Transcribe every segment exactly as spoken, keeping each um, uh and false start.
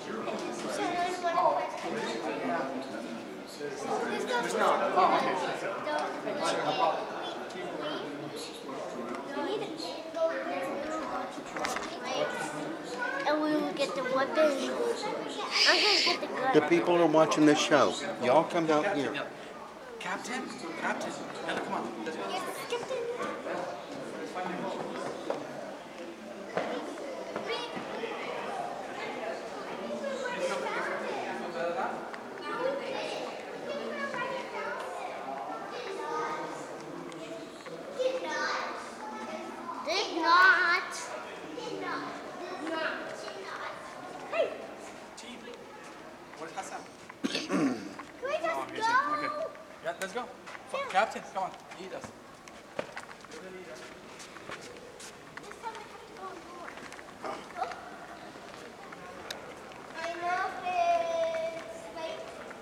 And we will get the weapon. I'm gonna get the gun. The people are watching this show. Y'all come out here. Captain, Captain, Ella, come on. Let's go. Yes, Captain. Did not. Did not. Did not. Hey. Chief, where's Hassan? Can we just Oh, here's go? him. Okay. Yeah, let's go. Yeah. Captain, come on, lead us. This time we have to go more. Oh. I know this. Wait.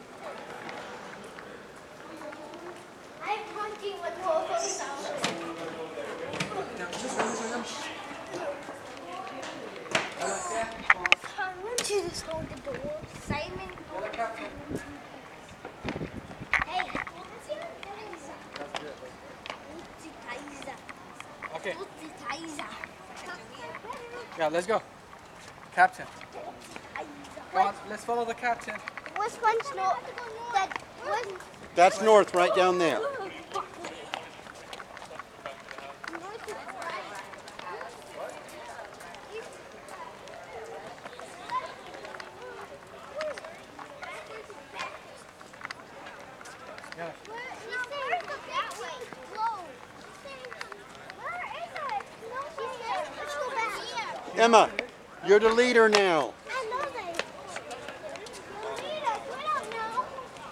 I'm hunting with wolves. I want you to hold the door. Simon. Hey. Okay. Yeah, let's go. Captain. Come on, let's follow the captain. Which one's not? That one. That's north, right down there. Yeah. Emma, you're the leader now. I know they. Lead us. We don't know.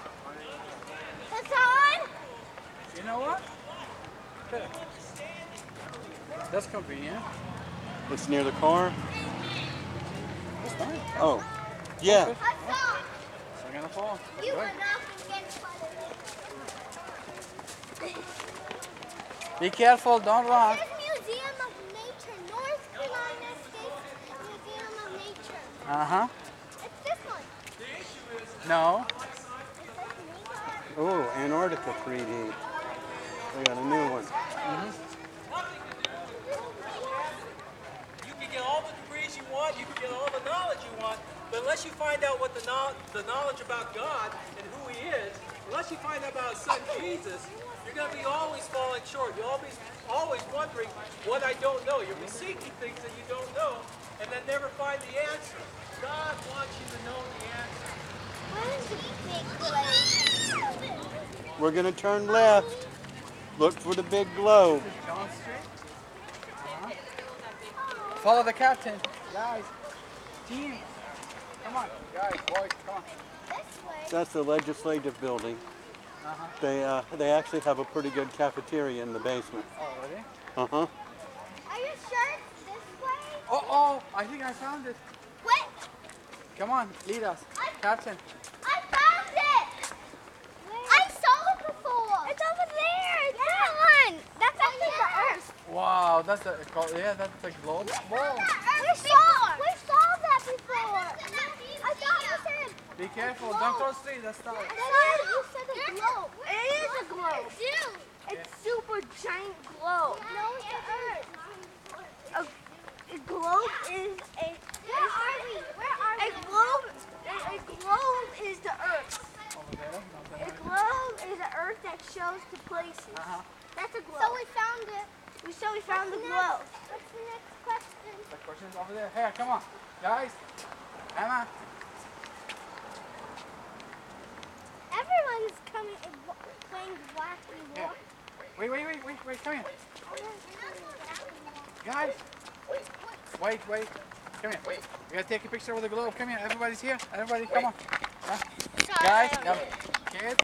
Hassan? You know what? Good. That's convenient. It's near the car. That's fine. Oh, yeah. Hassan! So I'm gonna fall. You Right. went off and get flooded. Be careful, don't run. There's Museum of Nature, North Carolina State Museum of Nature. Uh-huh. It's this one. No. It says Nature. Oh, Antarctica three D. We got a new one. You can get all the degrees you want, you can get all the knowledge you want, but unless you find out what the, know- the knowledge about God and who He is, unless you find out about His Son Jesus, you're going to be always falling short. You'll always, always wondering what I don't know. You'll be seeking things that you don't know and then never find the answer. God wants you to know the answer. Where is the big place? We're gonna turn left. Look for the big globe. John Street. Uh-huh. Follow the captain. Guys. Team. Come on. Guys, boys, come on. This way. That's the legislative building. Uh-huh. They uh, they actually have a pretty good cafeteria in the basement. Oh, really? Uh huh. Are you sure it's this way? Oh, oh, I think I found it. What? Come on, lead us. Captain. I found it! I saw it before. It's over there. It's that one. That's actually the Earth. Wow, that's a, yeah, that's the globe ball. We saw, we saw that before. I thought you said. Be careful, don't cross the street, that's not. I thought you said a globe. It is a globe. It's super giant globe. No, it's the Earth. A, a globe is a Where are we? Where are a we? globe. A, a globe is the Earth. Over there, over A there. globe is the Earth that shows the places. Uh-huh. That's a globe. So we found it. we so we found the What's globe. next? What's the next question? The question is over there. Here, come on. Guys. Emma. Everyone's coming, uh, playing wacky Here. walk. Wait, wait, wait, wait, wait, come here. Guys. Wait, wait. Come here. Wait. We gotta take a picture with the globe. Come here. Everybody's here. Everybody, come on. Huh? Guys, come. Kids.